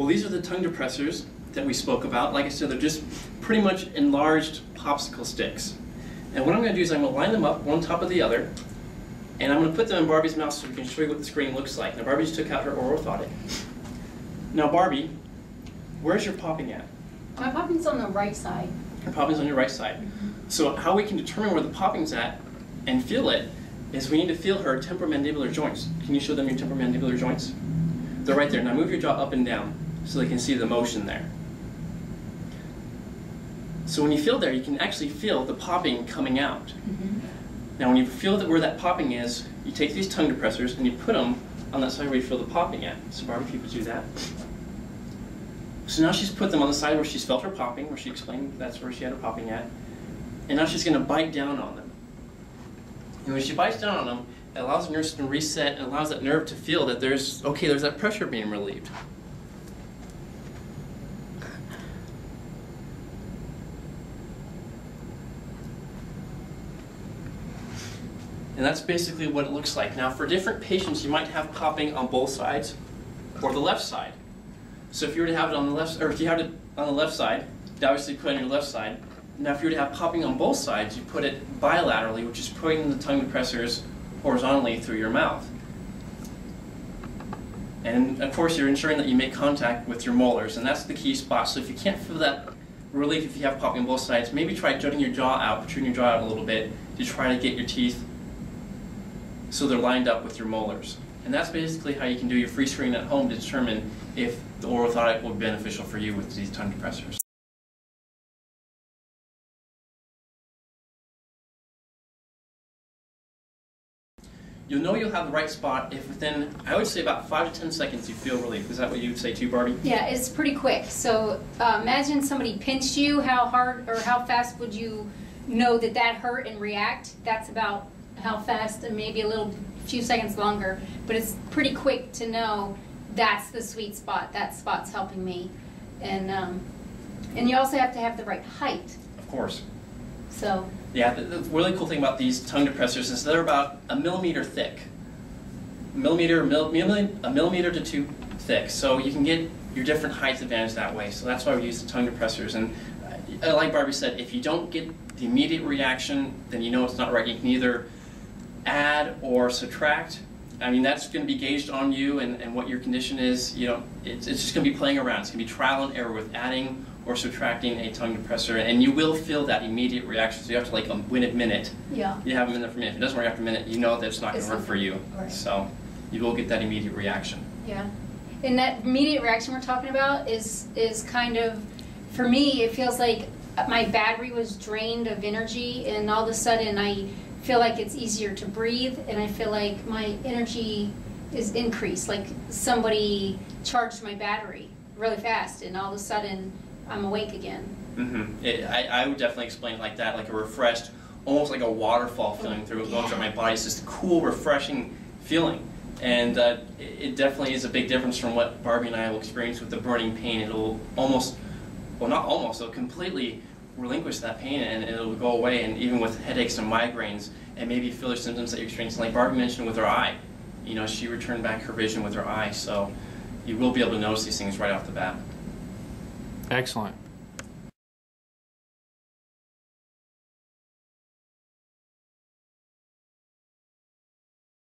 Well, these are the tongue depressors that we spoke about. Like I said, they're just pretty much enlarged popsicle sticks. And what I'm going to do is I'm going to line them up one on top of the other, and I'm going to put them in Barbie's mouth so we can show you what the screen looks like. Now, Barbie just took out her oral orthotic. Now, Barbie, where's your popping at? My popping's on the right side. Your popping's on your right side. So how we can determine where the popping's at and feel it is we need to feel her temporomandibular joints. Can you show them your temporomandibular joints? They're right there. Now move your jaw up and down so they can see the motion there. So when you feel there, you can actually feel the popping coming out. Now when you feel that where that popping is, you take these tongue depressors and you put them on that side where you feel the popping at. So Barbie, if you could do that. So now she's put them on the side where she's felt her popping, where she explained that's where she had her popping at. And now she's going to bite down on them. And when she bites down on them, it allows the nerve system to reset and allows that nerve to feel that there's that pressure being relieved. And that's basically what it looks like. Now for different patients, you might have popping on both sides or the left side. So if you were to have it on the left, or if you have it on the left side, you obviously put it on your left side. Now if you were to have popping on both sides, you put it bilaterally, which is putting the tongue depressors horizontally through your mouth. And of course you're ensuring that you make contact with your molars, and that's the key spot. So if you can't feel that relief if you have popping on both sides, maybe try jutting your jaw out, protruding your jaw out a little bit to try to get your teeth so they're lined up with your molars. And that's basically how you can do your free screen at home to determine if the oral orthotic will be beneficial for you with these tongue depressors. You'll know you'll have the right spot if within, I would say, about 5 to 10 seconds you feel relief. Is that what you would say too, Barbie? Yeah, it's pretty quick. So imagine somebody pinched you. How hard or how fast would you know that that hurt and react? That's about how fast, and maybe a few seconds longer. But it's pretty quick to know that's the sweet spot. That spot's helping me. And you also have to have the right height. Of course. So. Yeah, the really cool thing about these tongue depressors is they're about a millimeter thick. A millimeter to 2 thick. So you can get your different heights advantage that way. So that's why we use the tongue depressors. And like Barbie said, if you don't get the immediate reaction, then you know it's not right. You can either add or subtract. I mean, that's going to be gauged on you and what your condition is. You know, it's just going to be playing around. It's going to be trial and error with adding or subtracting a tongue depressor, and you will feel that immediate reaction. So you have to, like, win a minute. Yeah. You have them in there for a minute. If it doesn't work after a minute, you know that it's not going to work for you. Right. So you will get that immediate reaction. Yeah. And that immediate reaction we're talking about is kind of, for me, it feels like my battery was drained of energy, and all of a sudden I feel like it's easier to breathe, and I feel like my energy is increased, like somebody charged my battery really fast, and all of a sudden I'm awake again. I would definitely explain it like that, like a refreshed, almost like a waterfall feeling going through my body. It's just a cool, refreshing feeling. And it definitely is a big difference from what Barbie and I will experience with the burning pain. It'll almost, well, not almost, it'll completely relinquish that pain, and it'll go away. And even with headaches and migraines and maybe feel symptoms that you're experiencing, like Barbie mentioned with her eye, you know, she returned back her vision with her eye. So you will be able to notice these things right off the bat. Excellent.